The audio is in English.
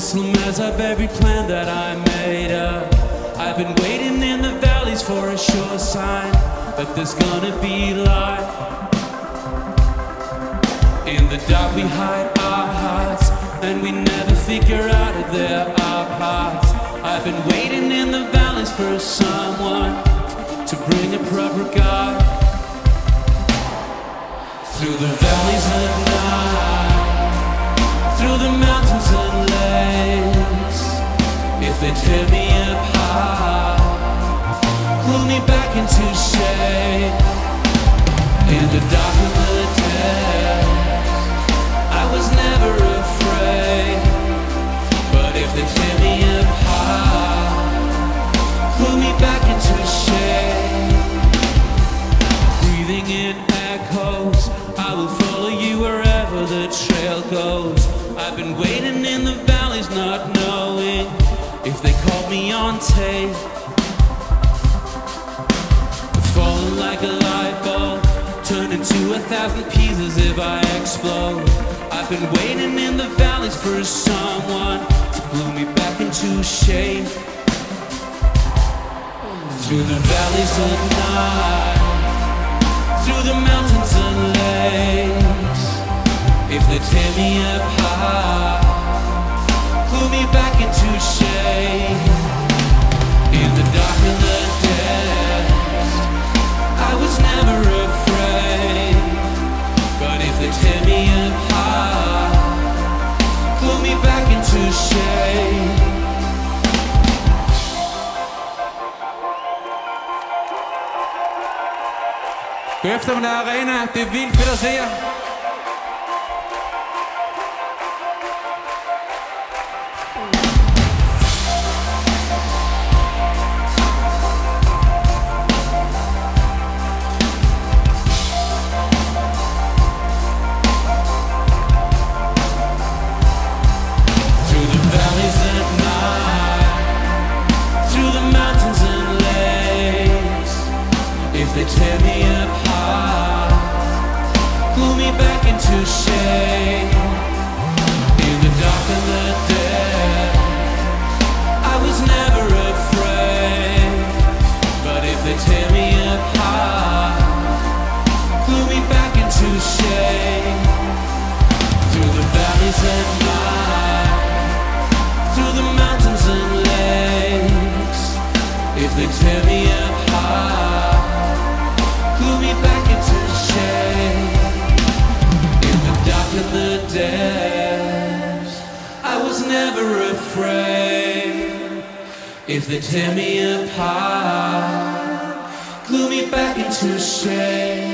Jerusalem as I've every plan that I made up. I've been waiting in the valleys for a sure sign that there's gonna be light. In the dark we hide our hearts, and we never figure out if they're our parts. I've been waiting in the valleys for someone to bring a proper God. Through the valleys of night, through the mountains and lakes, if they tear me apart, pull me back into shade. In the dark of the day, I was never afraid. But if they tear me apart, pull me back into shade. Breathing in echoes, I will follow you wherever the trail goes. I've been waiting in the valleys, not knowing if they called me on tape. Falling like a light bulb, turn into 1,000 pieces if I explode. I've been waiting in the valleys for someone to blow me back into shape. Through the valleys of night, through the mountains and lakes, if they tear me apart, pull me back into shade. In the dark of the depths, I was never afraid. But if they tear me apart, pull me back into shade. God eftermiddag Arena, det er vildt fedt at se jer. Through the valleys at night, through the mountains and lakes, if they tear me apart, pull me back into shade. In the dark of the dead, I was never afraid. But if they tear me apart, pull me back into shade. Through the valleys at night, through the mountains and lakes, if they tear me apart, pull me back into shade. In the dark of the depths, I was never afraid. If they tear me apart, glue me back into shade.